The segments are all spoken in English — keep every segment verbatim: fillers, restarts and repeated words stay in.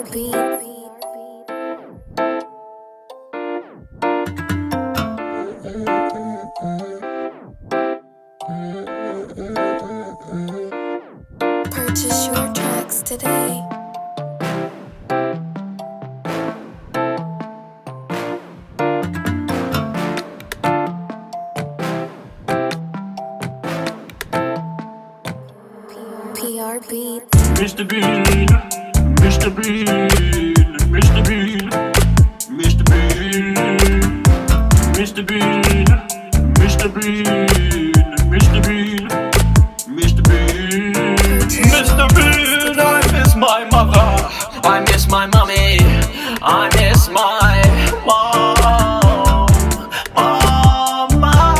beat. Purchase your tracks today. P R Beats. Mister Bean, Mister Bean, Mister Bean, Mister Bean, Mister Bean, Mister Bean, Mister Bean, Mister Bean, Mister Bean. I miss my mother, I miss my mommy, I miss my mom, mom,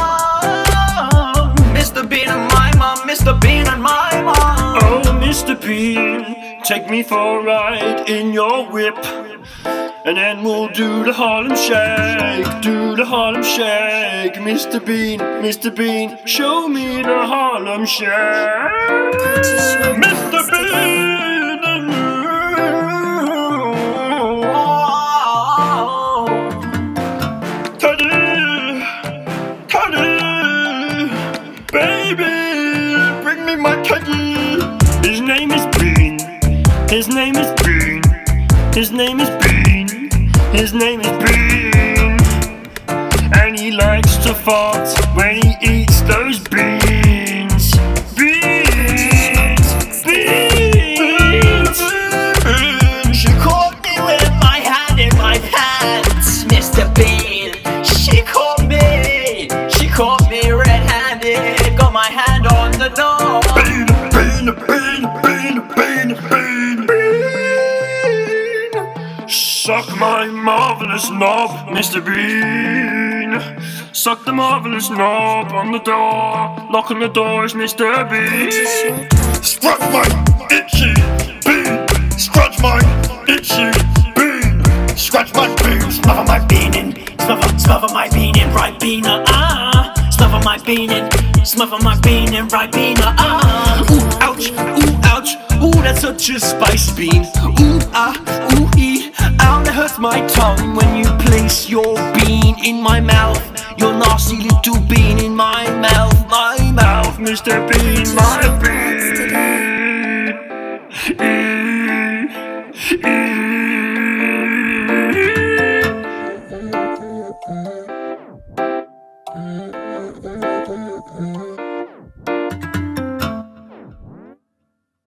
mom. Mister Bean and my mom, Mister Bean and my mom. Oh, Mister Bean, take me for a ride in your whip, and then we'll do the Harlem Shake, do the Harlem Shake. Mister Bean, Mister Bean, show me the Harlem Shake. Mister Bean, Teddy, Teddy, baby, bring me my Teddy. His name is Bean, his name is Bean, his name is Bean, his name is Bean. And he likes to fart when he eats those beans. Beans, beans, beans. She caught me with my hand in my pants, Mister Bean. She caught me, she caught me red-handed, got my hand on the door. Bean, bean, bean, bean, bean, bean, bean. Suck my marvelous knob, Mister Bean. Suck the marvelous knob on the door. Lock on the doors, Mister Bean. Scratch my itchy bean. Scratch my itchy bean. Scratch my bean. Smother my bean in. Smother, smother my bean in. Right bean, ah. Smother my bean in. Smother my bean in. Right bean, ah. Ooh, ouch. Ooh, ouch. Ooh, that's such a spice bean. Ooh, ah. Ooh, ee. Ow, that hurts my tongue when you place your bean in my mouth. Your nasty little bean in my mouth, my mouth, Mister Bean, my bean.